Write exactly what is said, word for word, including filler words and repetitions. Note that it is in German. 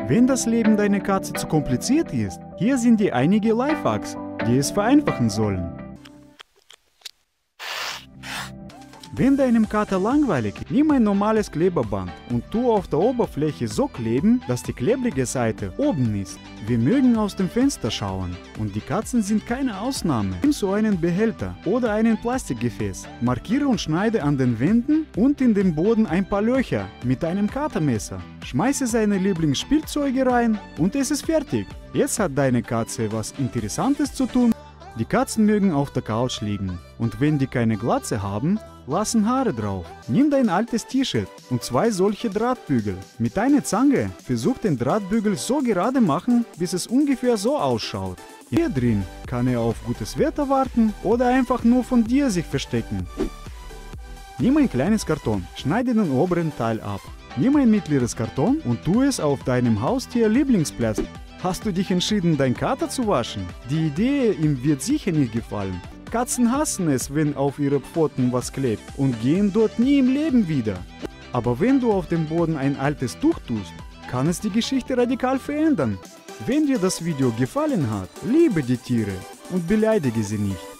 Wenn das Leben deiner Katze zu kompliziert ist, hier sind dir einige Lifehacks, die es vereinfachen sollen. Wenn deinem Kater langweilig ist, nimm ein normales Kleberband und tu auf der Oberfläche so kleben, dass die klebrige Seite oben ist. Wir mögen aus dem Fenster schauen und die Katzen sind keine Ausnahme. Nimm so einen Behälter oder einen Plastikgefäß, markiere und schneide an den Wänden und in den Boden ein paar Löcher mit einem Katermesser. Schmeiße seine Lieblingsspielzeuge rein und es ist fertig. Jetzt hat deine Katze was Interessantes zu tun. Die Katzen mögen auf der Couch liegen und wenn die keine Glatze haben, lassen Haare drauf. Nimm dein altes T-Shirt und zwei solche Drahtbügel. Mit einer Zange versuch den Drahtbügel so gerade machen, bis es ungefähr so ausschaut. Hier drin kann er auf gutes Wetter warten oder einfach nur von dir sich verstecken. Nimm ein kleines Karton, schneide den oberen Teil ab. Nimm ein mittleres Karton und tu es auf deinem Haustier Lieblingsplatz. Hast du dich entschieden, dein Kater zu waschen? Die Idee ihm wird sicher nicht gefallen. Katzen hassen es, wenn auf ihre Pfoten was klebt und gehen dort nie im Leben wieder. Aber wenn du auf dem Boden ein altes Tuch tust, kann es die Geschichte radikal verändern. Wenn dir das Video gefallen hat, liebe die Tiere und beleidige sie nicht.